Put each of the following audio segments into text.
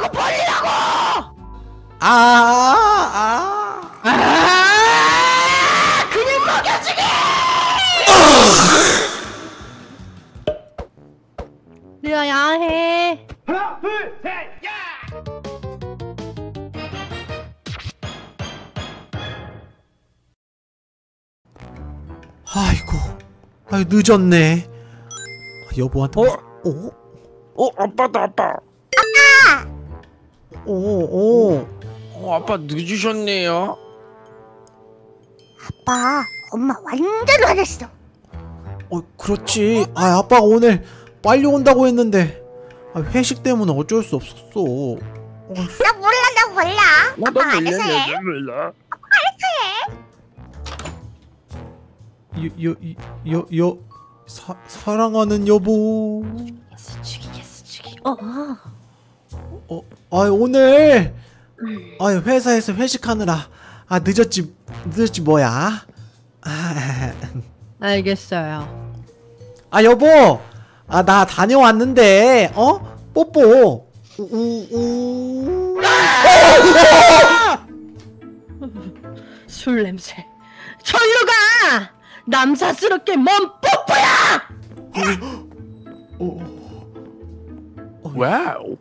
자꾸 벌리라고! 그냥 먹여주게! 리아야 해. 하나, 둘, 셋, 야! 아이고, 늦었네. 여보한테. 아빠다, 아빠. 아빠 늦으셨네요. 아빠, 엄마 완전 화냈어. 그렇지. 아빠가 오늘 빨리 온다고 했는데 회식 때문에 어쩔 수 없었어. 나 몰라. 아빠 알아서 해. 몰라. 사랑하는 여보. 죽이. 오늘 회사에서 회식하느라 늦었지 뭐야. 알겠어요. 여보, 나 다녀왔는데 뽀뽀. 술 냄새. 절로 가! 남사스럽게 뭔 뽀뽀야! 와우.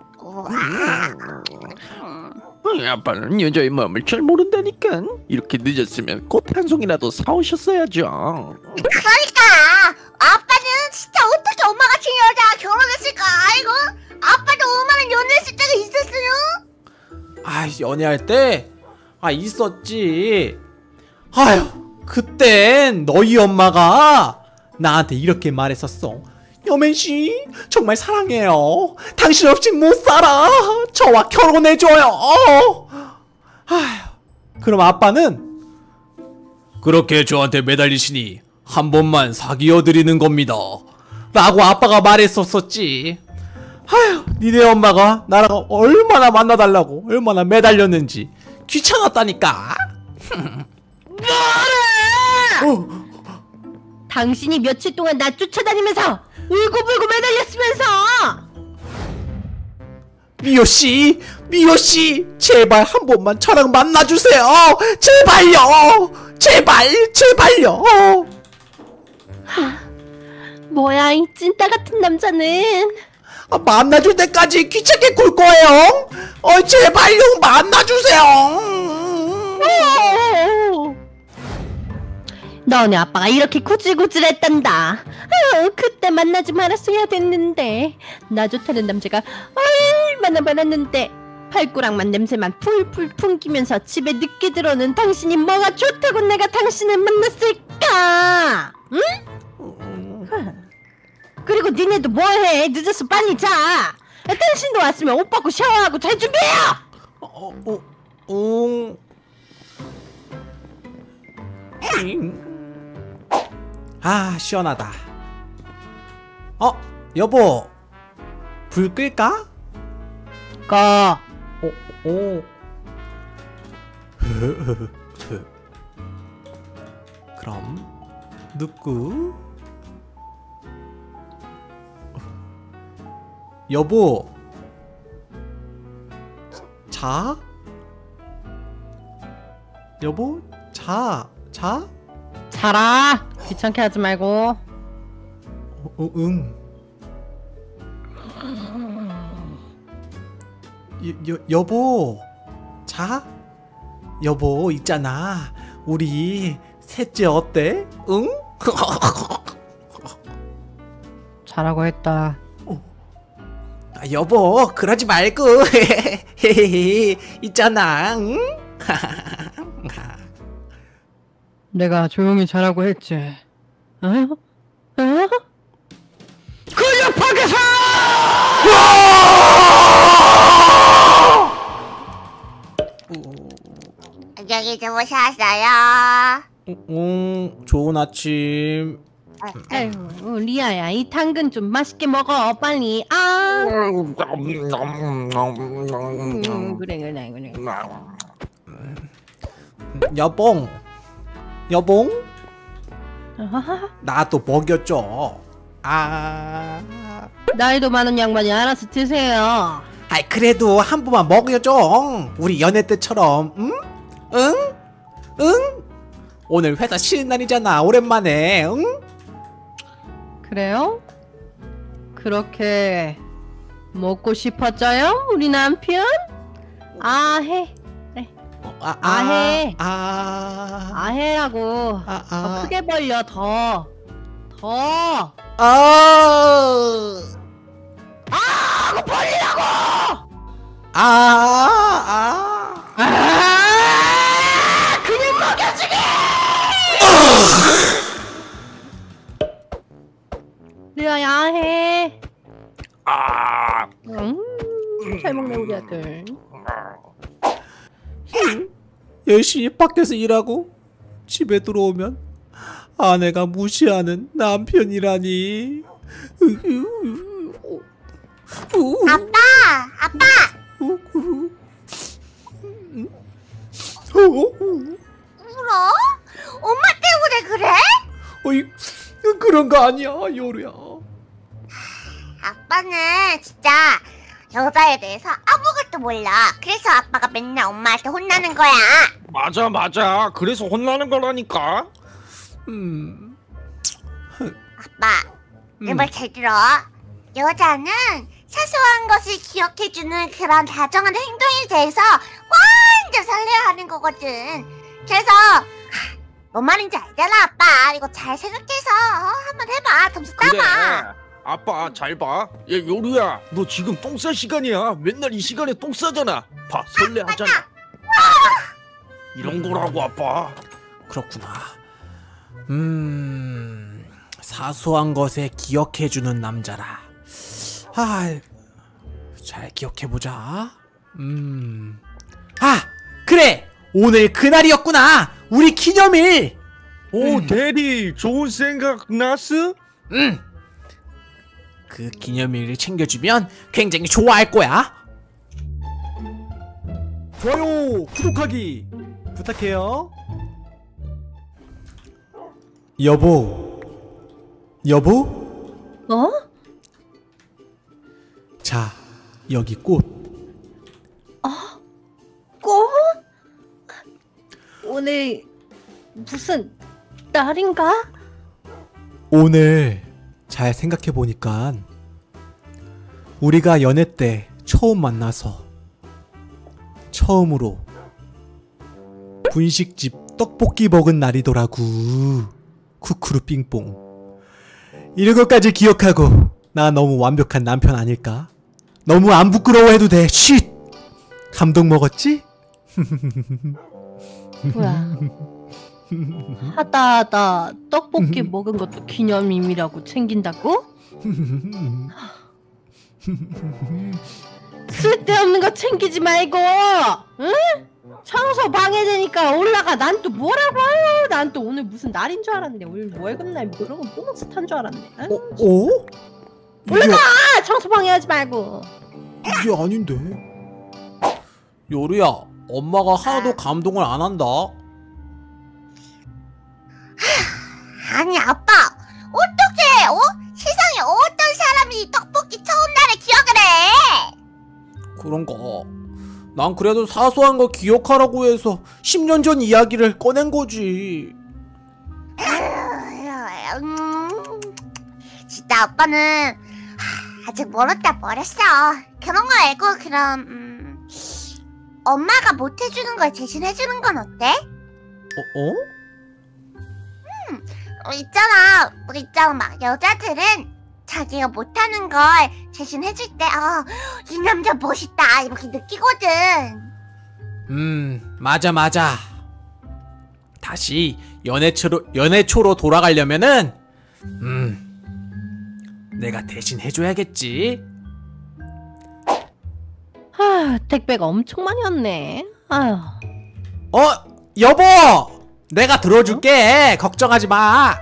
아빠는 여자의 마음을 잘 모른다니까. 이렇게 늦었으면 꽃 한 송이라도 사오셨어야죠. 그러니까 아빠는 진짜 어떻게 엄마같은 여자와 결혼했을까? 아이고, 아빠도 얼마나 연애했을 때가 있었어요? 연애할 때? 있었지. 그땐 너희 엄마가 나한테 이렇게 말했었어. 여맨씨, 정말 사랑해요. 당신 없이 못 살아. 저와 결혼해줘요. 그럼 아빠는 그렇게 저한테 매달리시니 한 번만 사귀어드리는 겁니다 라고 아빠가 말했었었지. 니네 엄마가 나랑 얼마나 만나달라고 얼마나 매달렸는지 귀찮았다니까. 뭐래! 당신이 며칠 동안 나 쫓아다니면서 울고불고 매달렸으면서! 미호씨 제발 한 번만 저랑 만나주세요. 제발요. 뭐야 이 찐따 같은 남자는. 만나줄 때까지 귀찮게 굴 거예요. 제발요, 만나주세요. 너네 아빠가 이렇게 구질구질했단다. 그때 만나지 말았어야 됐는데. 나 좋다는 남자가 얼마나 많았는데. 발꼬락만 냄새만 풀풀 풍기면서 집에 늦게 들어오는 당신이 뭐가 좋다고 내가 당신을 만났을까? 응? 그리고 니네도 뭐해? 늦어서 빨리 자. 당신도 왔으면 옷 벗고 샤워하고 잘 준비해요. 시원하다. 여보, 불 끌까? 꺼. 그럼 눕고. 여보, 자? 여보, 자? 자라. 귀찮게 하지 말고. 응. 여보, 자? 여보, 있잖아. 우리 셋째 어때? 응? 자라고 했다. 여보, 그러지 말고. 있잖아. 응? 내가 조용히 자라고 했지. 근육 파괴사! 안녕히 주무셨어요? 좋은 아침. 아이고, 리아야, 이 당근 좀 맛있게 먹어, 빨리. 그래. 여봉, 나 또 먹였죠. 나이도 많은 양반이 알아서 드세요. 아이 그래도 한 번만 먹여줘. 우리 연애 때처럼. 응? 응? 응? 오늘 회사 쉬는 날이잖아. 오랜만에. 응? 그래요? 그렇게 먹고 싶었어요? 우리 남편? 해. 그래. 해. 해라고. 더 크게 벌려, 더. 그거 벌리라고! 그냥 먹여주게! 리아야, 해. 잘 먹네, 우리 아들. 열심히 밖에서 일하고 집에 들어오면 아내가 무시하는 남편이라니. 아빠! 울어? 엄마 때문에 그래? 어이, 그런 거 아니야, 요루야. 아빠는 진짜 여자에 대해서 아무것도 몰라. 그래서 아빠가 맨날 엄마한테 혼나는 거야. 맞아. 그래서 혼나는 거라니까. 아빠, 내 말 잘 들어. 여자는 사소한 것을 기억해주는 그런 다정한 행동에 대해서 완전 설레어하는 거거든. 그래서 뭔 말인지 알잖아, 아빠. 이거 잘 생각해서 한번 해봐. 점수 따봐. 그래. 아빠 잘 봐. 야 요루야, 너 지금 똥 쌀 시간이야. 맨날 이 시간에 똥 싸잖아. 봐, 설레하잖아. 이런 거라고 아빠. 그렇구나. 사소한 것에 기억해주는 남자라. 잘 기억해보자. 그래! 오늘 그날이었구나! 우리 기념일! 오, 대리, 좋은 생각 났어? 그 기념일을 챙겨주면 굉장히 좋아할 거야. 좋아요, 구독하기 부탁해요. 여보. 자, 여기 꽃. 꽃? 오늘 무슨 날인가? 오늘 잘 생각해보니까 우리가 연애 때 처음 만나서 처음으로 분식집 떡볶이 먹은 날이더라고. 쿠쿠루 삥뽕. 이런 것까지 기억하고 나 너무 완벽한 남편 아닐까? 너무 안 부끄러워해도 돼. 쉿! 감동 먹었지? 뭐야? 하다 떡볶이 먹은 것도 기념일이라고 챙긴다고? 쓸데없는 거 챙기지 말고, 응? 청소 방해되니까 올라가. 난 또 뭐라고 해요? 난 또 오늘 무슨 날인 줄 알았는데 오늘 월급날 그런 거 보너스 탄 줄 알았네. 올라가! 청소 방해하지 말고. 이게 아닌데. 요루야, 엄마가 하나도 감동을 안 한다. 아니, 아빠. 어떡해, 세상에 어떤 사람이 떡볶이 처음 날에 기억을 해? 그런가. 난 그래도 사소한 거 기억하라고 해서 10년 전 이야기를 꺼낸 거지. 진짜 아빠는 아직 멀었어. 그런 거 알고 그럼 엄마가 못 해주는 걸 대신 해주는 건 어때? 있잖아 막 여자들은 자기가 못하는 걸 대신 해줄 때 이 남자 멋있다 이렇게 느끼거든. 맞아. 다시 연애초로 돌아가려면은 내가 대신 해줘야겠지. 택배가 엄청 많이 왔네. 아휴. 여보! 내가 들어줄게. 걱정하지 마.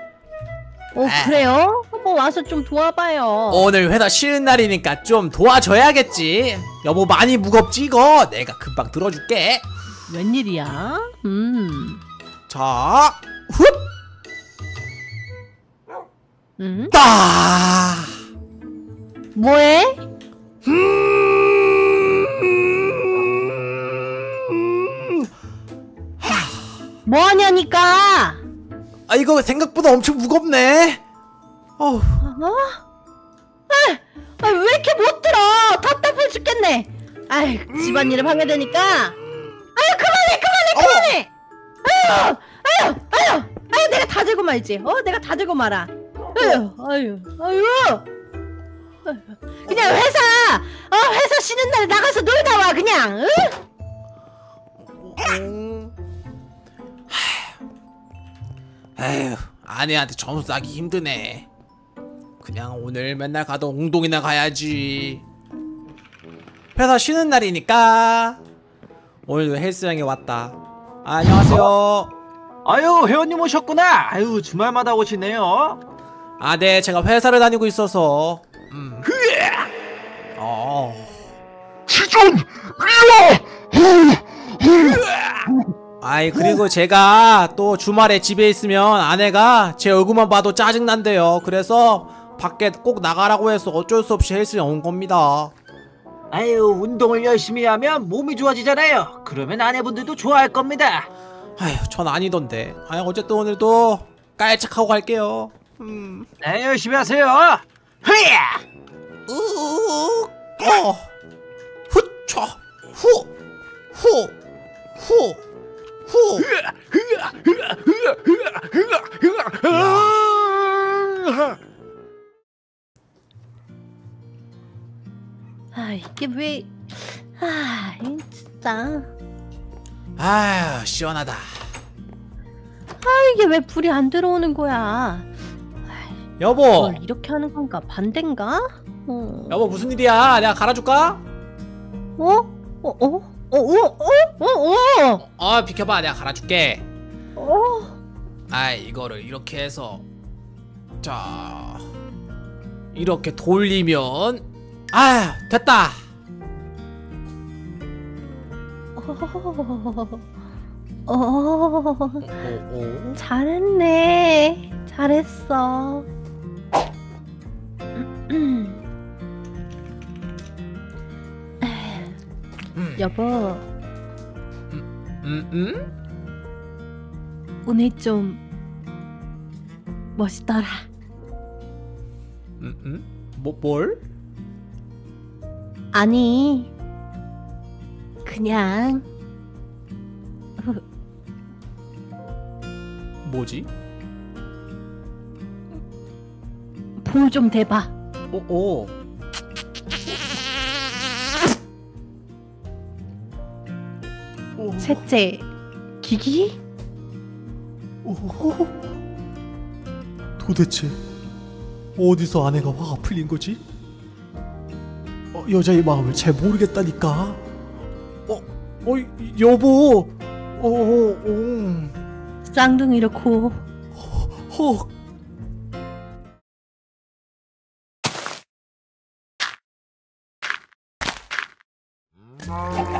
그래요? 한번 와서 좀 도와봐요. 오늘 회사 쉬는 날이니까 좀 도와줘야겠지. 여보 많이 무겁지 이거? 내가 금방 들어줄게. 웬일이야? 자, 훗! 따! 뭐해? 뭐하냐니까. 아 이거 생각보다 엄청 무겁네. 어우. 왜 이렇게 못 들어? 답답해 죽겠네. 아이, 집안일을 방해되니까. 아유, 그만해. 아유, 내가 다 들고 말지. 내가 다 들고 말아. 아유. 그냥 회사 쉬는 날 나가서 놀다 와 그냥. 에휴, 아내한테 점수 따기 힘드네. 그냥 오늘 맨날 가던 운동이나 가야지. 회사 쉬는 날이니까 오늘도 헬스장에 왔다. 안녕하세요. 아유, 회원님 오셨구나. 아유, 주말마다 오시네요. 아, 네, 제가 회사를 다니고 있어서. 아이, 그리고 제가 또 주말에 집에 있으면 아내가 제 얼굴만 봐도 짜증난대요. 그래서 밖에 꼭 나가라고 해서 어쩔 수 없이 헬스장 온 겁니다. 아유, 운동을 열심히 하면 몸이 좋아지잖아요. 그러면 아내분들도 좋아할 겁니다. 아휴, 전 아니던데. 아유, 어쨌든 오늘도 깔짝하고 갈게요. 네, 열심히 하세요. 흐야! 후차, 후. 이게 왜? 이 진짜. 아휴, 시원하다. 이게 왜 불이 안 들어오는 거야? 여보, 뭘 이렇게 하는 건가? 반대인가? 여보 무슨 일이야? 내가 갈아줄까? 비켜봐, 내가 갈아줄게. 이거를 이렇게 해서, 자, 이렇게 돌리면, 됐다. 잘했네. 잘했어. 여보, 오늘 좀 멋있더라. 뭘? 아니, 그냥 뭐지? 볼 좀 대봐. 셋째, 기기? 도대체 어디서 아내가 화가 풀린 거지? 여자의 마음을 잘 모르겠다니까. 여보. 쌍둥이로 코. 헉.